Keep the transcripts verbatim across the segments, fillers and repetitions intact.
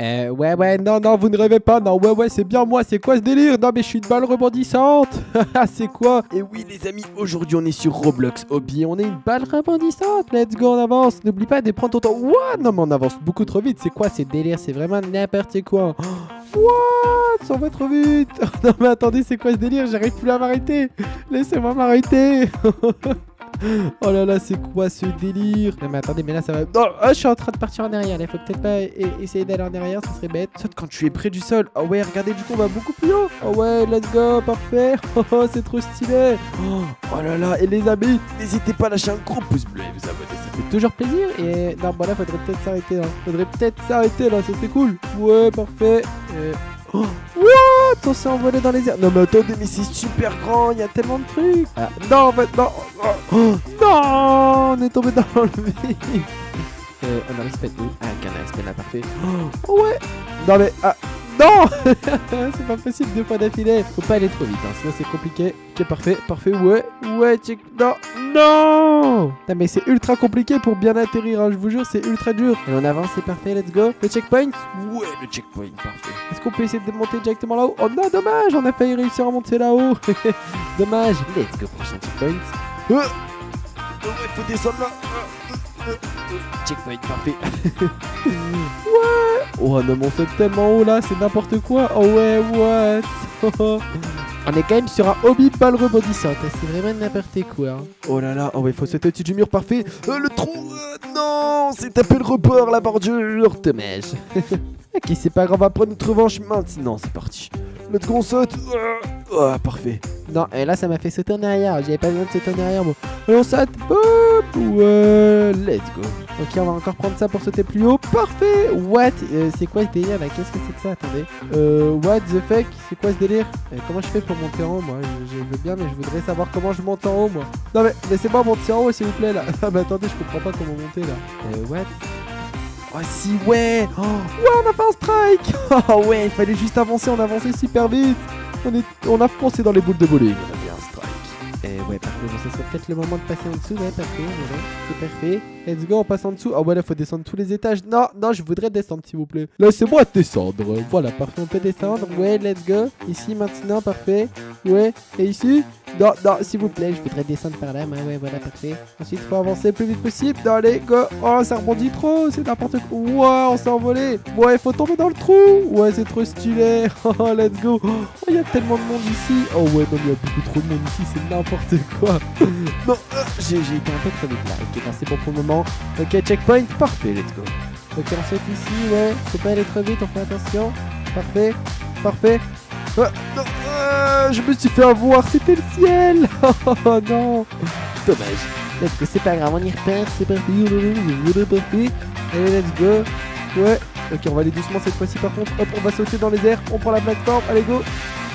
Euh, ouais, ouais, non, non, vous ne rêvez pas. Non, ouais, ouais, c'est bien moi. C'est quoi ce délire? Non, mais je suis une balle rebondissante. C'est quoi? Et oui, les amis, aujourd'hui, on est sur Roblox Hobby. On est une balle rebondissante. Let's go, on avance. N'oublie pas de prendre ton temps. What? Non, mais on avance beaucoup trop vite. C'est quoi ces délires? C'est vraiment n'importe quoi. What? Ça va trop vite. Non, mais attendez, c'est quoi ce délire? J'arrive plus à m'arrêter. Laissez-moi m'arrêter. Oh là là, c'est quoi ce délire? Non mais attendez, mais là ça va... Oh, oh, je suis en train de partir en arrière, il faut peut-être pas e essayer d'aller en arrière, ça serait bête. Saute quand tu es près du sol. Oh ouais, regardez, du coup on va beaucoup plus haut. Oh ouais, let's go, parfait. Oh, oh c'est trop stylé. Oh, oh là là, et les amis, n'hésitez pas à lâcher un gros pouce bleu et vous abonner, ça fait toujours plaisir. Et non, bon là, faudrait peut-être s'arrêter là. Faudrait peut-être s'arrêter là, ça c'est cool. Ouais, parfait. Et... Oh, what? On s'est envolé dans les airs. Non mais attendez, mais c'est super grand, il y a tellement de trucs. Ah, non, en fait, non. Oh, oh, non, on est tombé dans le vide. Euh, on a respect où? Ah, qu'un respect là, parfait. Oh, ouais. Non mais, ah, non. C'est pas possible deux fois d'affilée. Faut pas aller trop vite, hein, sinon c'est compliqué. Ok, parfait, parfait, ouais. Ouais, check. Non, non. Non mais c'est ultra compliqué pour bien atterrir, hein, je vous jure, c'est ultra dur. Et on avance, c'est parfait, let's go. Le checkpoint? Ouais, le checkpoint, parfait. Est-ce qu'on peut essayer de monter directement là-haut? Oh non, dommage, on a failli réussir à monter là-haut. Dommage. Let's go, prochain checkpoint. Euh oh ouais, faut descendre là. Euh, euh, euh. Checkpoint, parfait. Ouais. Oh non, mais on saute tellement haut là, c'est n'importe quoi. Oh ouais, what? On est quand même sur un hobby balle rebondissante, c'est vraiment n'importe quoi. Hein. Oh là là, oh ouais, faut sauter au-dessus du mur, parfait. Euh, le trou, euh, non, c'est tapé le report, la bordure, dommage. Ok, c'est pas grave, on va prendre notre revanche maintenant, c'est parti. Let's go, on saute. Oh, parfait. Non, et là, ça m'a fait sauter en arrière, j'avais pas besoin de sauter en arrière, moi. Allez, on saute. Hop, ouais, let's go. Ok, on va encore prendre ça pour sauter plus haut. Parfait. What? euh, C'est quoi ce délire là? Qu'est-ce que c'est que ça? Attendez. Euh, what the fuck? C'est quoi ce délire? euh, Comment je fais pour monter en haut, moi? Je, je veux bien, mais je voudrais savoir comment je monte en haut, moi. Non, mais laissez-moi monter en haut, s'il vous plaît, là. Ah, mais attendez, je comprends pas comment monter, là. Euh, what? Oh si, ouais. Oh, ouais, on a fait un strike. Oh ouais, il fallait juste avancer, on a avancé super vite. On, est, on a foncé dans les boules de bowling. On a fait un strike. Et ouais, parfait, bon, ça serait peut-être le moment de passer en dessous. Ouais, parfait, voilà, c'est parfait. Let's go, on passe en dessous. Ah ouais, là, faut descendre tous les étages. Non, non, je voudrais descendre, s'il vous plaît. Laissez-moi descendre. Voilà, parfait, on peut descendre. Ouais, let's go. Ici, maintenant, parfait. Ouais, et ici? Non, non, s'il vous plaît, je voudrais descendre par là. Ouais, ouais, voilà, parfait. Ensuite, il faut avancer le plus vite possible. Non, allez, go. Oh, ça rebondit trop. C'est n'importe quoi. Wow, on s'est envolé. Ouais, il faut tomber dans le trou. Ouais, c'est trop stylé. Oh, let's go. Oh, il y a tellement de monde ici. Oh, ouais, non, il y a beaucoup trop de monde ici. C'est n'importe quoi. Non, euh, j'ai été un peu trop vite là. Ok, non, c'est bon pour le moment. Ok, checkpoint. Parfait, let's go. Ok, on saute ici. Ouais, faut pas aller trop vite. On fait attention. Parfait. Parfait. Ah, non, ah, je me suis fait avoir, c'était le ciel. Oh non. Dommage. Let's go, c'est pas grave, on y repère, c'est parti. Parti. Allez, let's go. Ouais. Ok, on va aller doucement cette fois-ci par contre. Hop, on va sauter dans les airs, on prend la plateforme, allez go.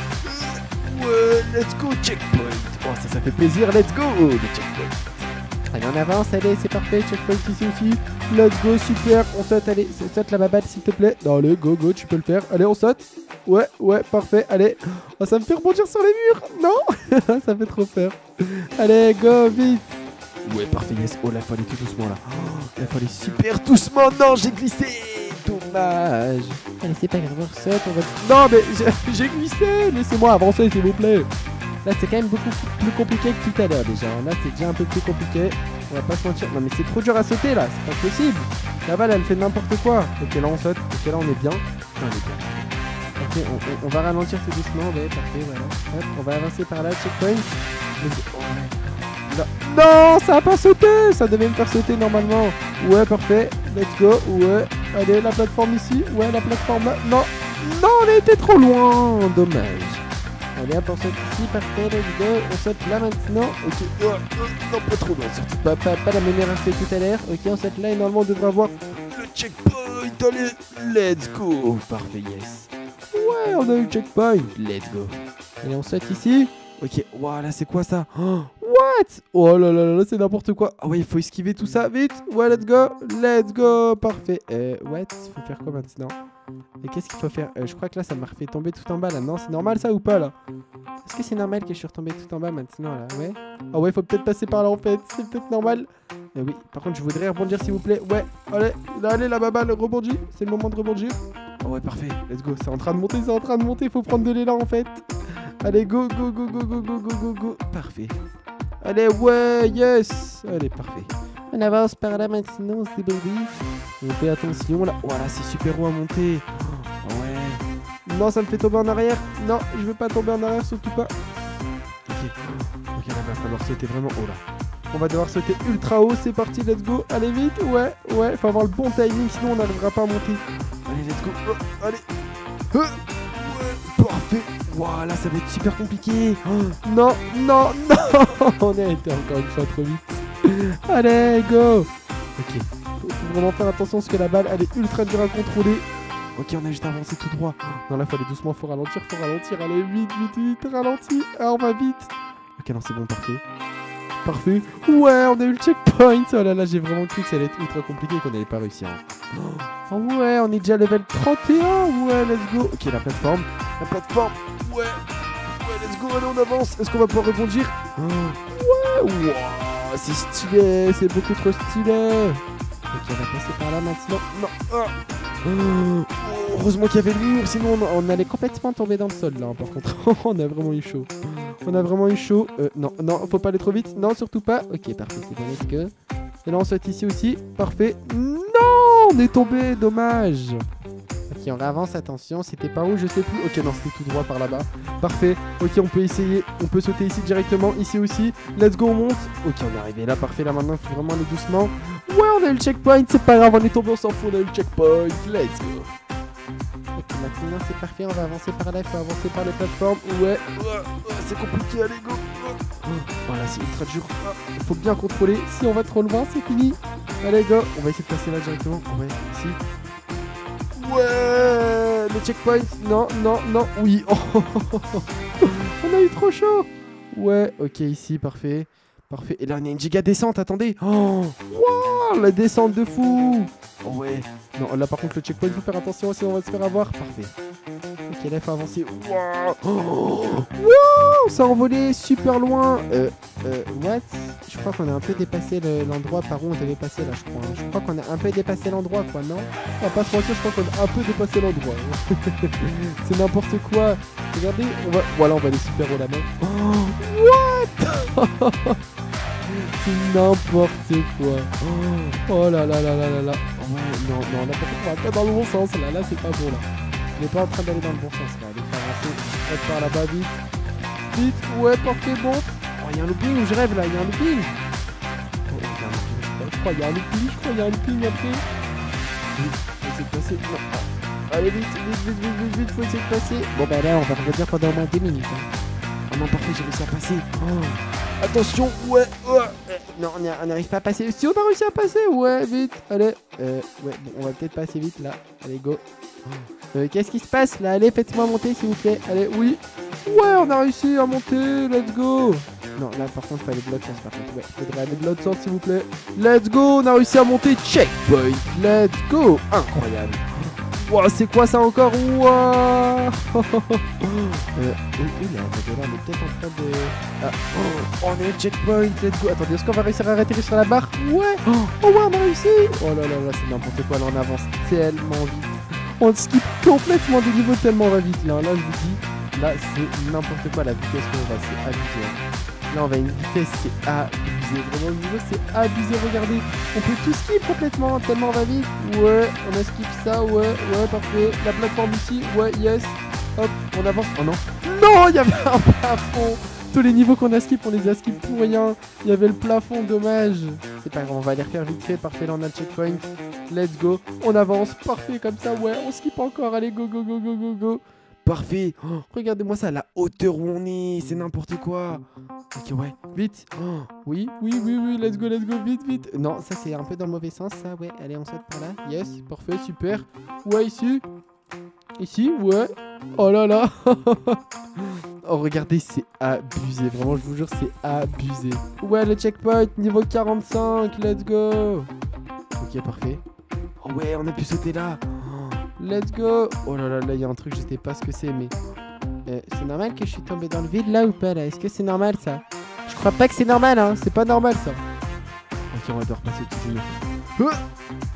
Ouais, let's go, checkpoint. Oh, ça, ça fait plaisir, let's go. Le checkpoint. Allez, on avance, allez, c'est parfait, checkpoint ici aussi. Let's go, super, on saute, allez, saute la baballe s'il te plaît. Non, allez, go, go, tu peux le faire. Allez, on saute. Ouais, ouais, parfait, allez. Oh, ça me fait rebondir sur les murs. Non. Ça fait trop peur. Allez, go, vite. Ouais, parfait, yes. Oh là, faut aller tout doucement là. Oh, là, faut aller super doucement. Non, j'ai glissé. Dommage. Allez, c'est pas grave, on saute, on va... Non, mais j'ai glissé. Laissez-moi avancer, s'il vous plaît. Là, c'est quand même beaucoup plus compliqué que tout à l'heure déjà. Là, c'est déjà un peu plus compliqué. On va pas se mentir. Non, mais c'est trop dur à sauter là. C'est pas possible. La balle, elle fait n'importe quoi. Ok, là, on saute. Ok, là, on est bien. Non, on est bien. Ok, on, on, on va ralentir tout doucement. Ouais, parfait, voilà. Hop, on va avancer par là. Checkpoint. Oh, non. Non, ça a pas sauté. Ça devait me faire sauter normalement. Ouais, parfait. Let's go. Ouais. Allez, la plateforme ici. Ouais, la plateforme là. Non. Non, on a été trop loin. Dommage. Allez, hop, on saute ici, parfait, let's go. On saute là maintenant. Ok, oh, oh, non, pas trop loin, surtout pas, pas, pas la même erreur que tout à l'heure. Ok, on saute là et normalement on devrait avoir le checkpoint. Allez, let's go. Parfait, yes. Ouais, on a eu le checkpoint. Let's go. Allez, on saute ici. Ok, waouh, là c'est quoi ça? Oh, what? Oh là là là là, c'est n'importe quoi. Ah ouais, il faut esquiver tout ça, vite. Ouais, let's go. Let's go, parfait. Euh, what? Il faut faire quoi maintenant? Et qu'est-ce qu'il faut faire? euh, Je crois que là ça m'a refait tomber tout en bas là. Non, c'est normal ça ou pas là? Est-ce que c'est normal que je suis retombé tout en bas maintenant là? Ouais. Ah ouais, faut peut-être passer par là en fait. C'est peut-être normal. Euh, oui, par contre je voudrais rebondir s'il vous plaît. Ouais, allez, là, allez la baballe, rebondis. C'est le moment de rebondir. Oh ouais, parfait. Let's go. C'est en train de monter, c'est en train de monter. Faut prendre de l'élan en fait. Allez, go, go, go, go, go, go, go, go, go. Parfait. Allez, ouais, yes. Allez, parfait. On avance par là maintenant, on se débrouille. On fait attention là. Voilà, c'est super haut à monter. Oh, ouais. Non, ça me fait tomber en arrière. Non, je veux pas tomber en arrière, surtout pas. Ok. Ok, là, va falloir sauter vraiment haut là. On va devoir sauter ultra haut. C'est parti, let's go. Allez, vite. Ouais, ouais. Faut avoir le bon timing, sinon on n'arrivera pas à monter. Allez, let's go. Oh, allez. Euh, ouais, parfait. Voilà, ça va être super compliqué. Oh, non, non, non. On a été encore une fois trop vite. Allez, go. Ok. Faut, faut vraiment faire attention parce que la balle, elle est ultra dure à contrôler. Ok, on a juste avancé tout droit. Non, là, faut aller doucement, faut ralentir, faut ralentir. Allez, vite, vite, vite, ralentis. Ah, on va vite. Ok, non, c'est bon, parfait. Parfait. Ouais, on a eu le checkpoint. Oh là là, j'ai vraiment cru que ça allait être ultra compliqué et qu'on n'allait pas réussir. Oh ouais, on est déjà level trente et un. Ouais, let's go. Ok, la plateforme. La plateforme. Ouais. Ouais, let's go. Allez, on avance. Est-ce qu'on va pouvoir rebondir? Ouais. Wow, c'est stylé. C'est beaucoup trop stylé. Ok, on va passer par là maintenant. Non. Oh. Oh, heureusement qu'il y avait le mur, sinon on, on allait complètement tomber dans le sol là. Par contre, on a vraiment eu chaud. On a vraiment eu chaud. Euh, non, non, faut pas aller trop vite. Non, surtout pas. Ok, parfait, c'est bon, let's go. Et là, on saute ici aussi. Parfait. Non, on est tombé, dommage. Ok, on avance, attention. C'était par où, je sais plus. Ok, non, c'était tout droit par là-bas. Parfait. Ok, on peut essayer. On peut sauter ici directement. Ici aussi. Let's go, on monte. Ok, on est arrivé là. Parfait, là maintenant, il faut vraiment aller doucement. Ouais, on a eu le checkpoint. C'est pas grave, on est tombé, on s'en fout. On a eu le checkpoint. Let's go. Ok, maintenant c'est parfait, on va avancer par là, il faut avancer par les plateformes. Ouais, ouais, ouais, c'est compliqué, allez go. Voilà, c'est ultra dur. Il faut bien contrôler. Si on va trop loin, c'est fini. Allez go, on va essayer de passer là directement. Ouais, ici. Ouais, le checkpoint. Non, non, non, oui. Oh, on a eu trop chaud. Ouais, ok, ici, parfait. Parfait. Et là, on a une giga descente, attendez. Oh, wow, la descente de fou. Oh ouais. Non, là par contre, le checkpoint, il faut faire attention, sinon on va se faire avoir. Parfait. Ok, là, il faut avancer. Wow. Oh, wow, ça a envolé super loin. Euh, euh, what? Je crois qu'on a un peu dépassé l'endroit par où on devait passer, là, je crois. Je crois qu'on a un peu dépassé l'endroit, quoi, non? On va pas se mentir, je crois qu'on a un peu dépassé l'endroit. C'est n'importe quoi. Regardez, on va... Voilà, on va aller super haut là-bas. Oh, what? C'est n'importe quoi. Oh, oh là là là là là là. Oh, non, non, là par contre on va pas dans le bon sens. Là, là c'est pas bon là. On n'est pas en train d'aller dans le bon sens là. Allez, faut avancer. Hop, par là-bas, vite. Vite, ouais, parfait, bon. Oh, il y a un looping, je rêve là, il y a un looping. Oh, il y a un looping. Je crois qu'il y a un looping, je crois qu'il y a un looping après. Vite, faut essayer de passer. Non. Allez, vite, vite, vite, vite, vite, vite, faut essayer de passer. Bon, bah là, on va revenir pendant au moins deux minutes. Hein. Oh non, parfait, j'ai réussi à passer. Oh. Attention, ouais, ouais. Non, on n'arrive pas à passer. Si on a réussi à passer, ouais, vite. Allez, euh, ouais, bon, on va peut-être passer vite là. Allez, go. Euh, Qu'est-ce qui se passe là? Allez, faites-moi monter s'il vous plaît. Allez, oui. Ouais, on a réussi à monter. Let's go. Non, là par contre, il fallait de l'autre sens. Par contre, ouais, il faudrait aller de l'autre sens s'il vous plaît. Let's go, on a réussi à monter. Checkpoint. Let's go. Incroyable. Wow, c'est quoi ça encore? Wow. euh, oui, là, on est peut-être en train de... Ah, oh, on est checkpoint, let's go. Attendez, est-ce qu'on va réussir à atterrir sur la barre? Ouais. Oh, oh ouais, on a réussi. Oh là là là, c'est n'importe quoi, là on avance tellement vite. On skip complètement des niveaux tellement on va vite. Là, là je vous dis, là c'est n'importe quoi la vitesse qu'on va, c'est abusé. Là on va à une vitesse, c'est abusé. Vraiment le niveau c'est abusé, regardez. On peut tout skip complètement, tellement on va vite. Ouais, on a skip ça, ouais, ouais, parfait. La plateforme ici, ouais, yes. Hop, on avance. Oh non. Non, il y avait un plafond. Tous les niveaux qu'on a skip, on les a skip pour rien. Il y avait le plafond, dommage. C'est pas grave, on va les refaire vite fait. Parfait, là on a le checkpoint. Let's go. On avance, parfait comme ça, ouais. On skip encore, allez, go, go, go, go, go, go. Parfait. Oh, regardez-moi ça, la hauteur où on est, c'est n'importe quoi. Ok, ouais, vite. Oh, oui, oui, oui, oui, let's go, let's go, vite, vite. Non, ça c'est un peu dans le mauvais sens, ça, ouais. Allez, on saute par là. Yes, parfait, super. Ouais, ici. Ici, ouais. Oh là là. Oh, regardez, c'est abusé. Vraiment, je vous jure, c'est abusé. Ouais, le checkpoint, niveau quarante-cinq, let's go. Ok, parfait. Oh ouais, on a pu sauter là. Let's go. Oh là là, là, il y a un truc, je sais pas ce que c'est, mais... Euh, c'est normal que je suis tombé dans le vide, là, ou pas, là? Est-ce que c'est normal, ça? Je crois pas que c'est normal, hein. C'est pas normal, ça. Ok, on va devoir passer tout de suite.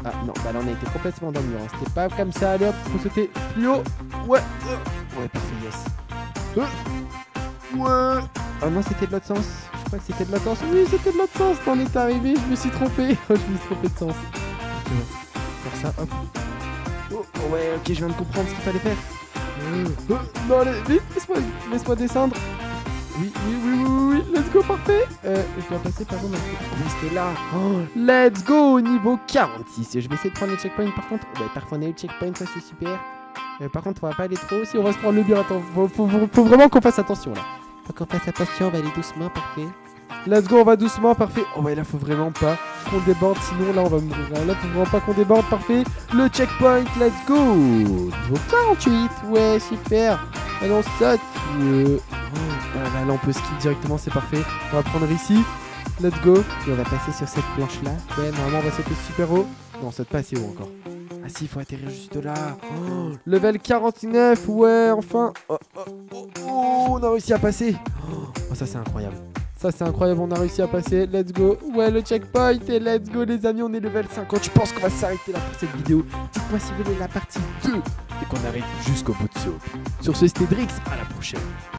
Ah non, bah là on a été complètement dans le mur. Hein. C'était pas comme ça. Allez hop, faut sauter plus haut. Ouais. Ouais, parfait, yes. Euh. Ouais. Oh non, c'était de l'autre sens. Je crois que c'était de l'autre sens. Oui, c'était de l'autre sens. On est arrivé, je me suis trompé. je me suis trompé de sens. Ok, ouais. Faire ça, hop. Oh, oh, ouais, ok, je viens de comprendre ce qu'il fallait faire. Euh. Euh. Non, allez, vite, laisse-moi laisse descendre. Oui, oui, oui, oui, oui, let's go, parfait. Euh, je dois passer par où maintenant? Restez là. Oh, let's go, niveau quarante-six. Je vais essayer de prendre le checkpoint par contre. Oh, bah, parfois on a eu le checkpoint, ça c'est super. Euh, par contre, on va pas aller trop. Si on va se prendre le mur, attends, faut, faut, faut, faut vraiment qu'on fasse attention là. Faut qu'on fasse attention, on va aller doucement, parfait. Let's go, on va doucement, parfait. Oh ouais, là, faut vraiment pas qu'on déborde, sinon là, on va mourir. Là, faut vraiment pas qu'on déborde, parfait. Le checkpoint, let's go. Niveau quarante-huit, ouais, super. Allez, on saute. Ouais. Oh, là, là, là, on peut skip directement, c'est parfait. On va prendre ici. Let's go. Et on va passer sur cette planche-là. Ouais, normalement, on va sauter super haut. Non, on saute pas assez haut encore. Ah si, il faut atterrir juste là. Oh, level quarante-neuf, ouais, enfin. Oh, oh, oh, oh, on a réussi à passer. Oh, ça, c'est incroyable. Ça, c'est incroyable, on a réussi à passer. Let's go. Ouais, le checkpoint. Et let's go, les amis, on est level cinquante. Je pense qu'on va s'arrêter là pour cette vidéo. Dites-moi si vous voulez la partie deux et qu'on arrive jusqu'au bout de ce. Sur ce, c'était Drix. À la prochaine.